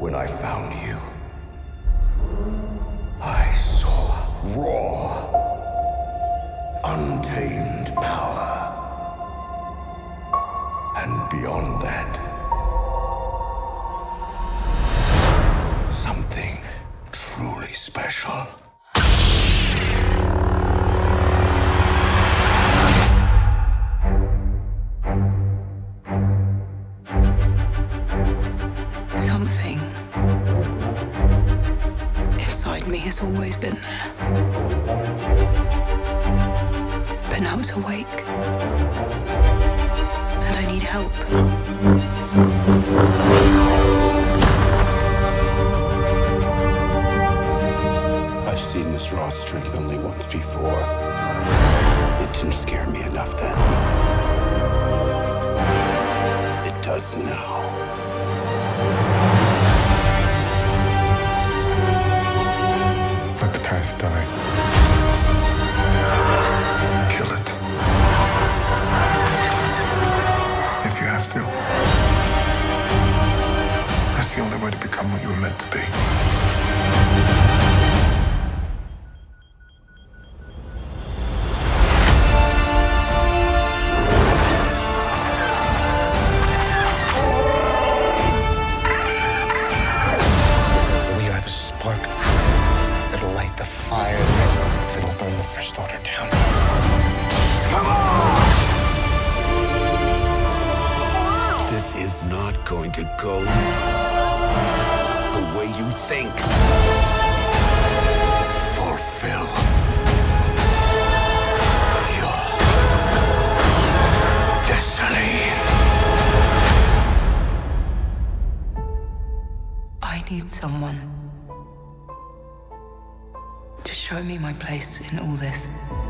when I found you, I saw raw, untamed power. And beyond that, something truly special. Something inside me has always been there. But now it's awake. And I need help. I've seen this raw strength only once before. It didn't scare me enough then. It does now. Let the past die. Kill it. If you have to. That's the only way to become what you were meant to be. We are the spark that'll light the fire that'll burn the First Order down. Come on! This is not going to go the way you think. Fulfill your destiny. I need someone to show me my place in all this.